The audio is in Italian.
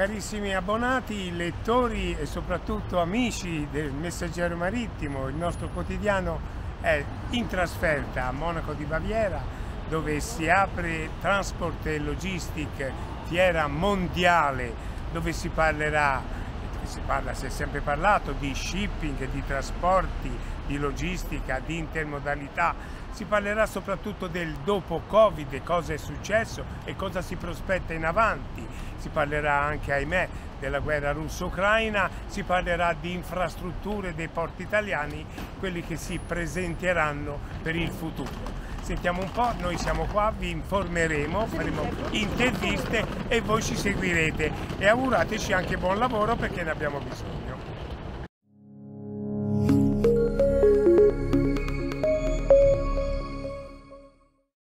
Carissimi abbonati, lettori e soprattutto amici del Messaggero Marittimo, il nostro quotidiano è in trasferta a Monaco di Baviera, dove si apre Transport e Logistic, fiera mondiale, dove si è sempre parlato di shipping, di trasporti, di logistica, di intermodalità. Si parlerà soprattutto del dopo Covid, cosa è successo e cosa si prospetta in avanti. Si parlerà anche, ahimè, della guerra russo-ucraina, si parlerà di infrastrutture dei porti italiani, quelli che si presenteranno per il futuro. Sentiamo un po', noi siamo qua, vi informeremo, faremo interviste e voi ci seguirete e augurateci anche buon lavoro perché ne abbiamo bisogno.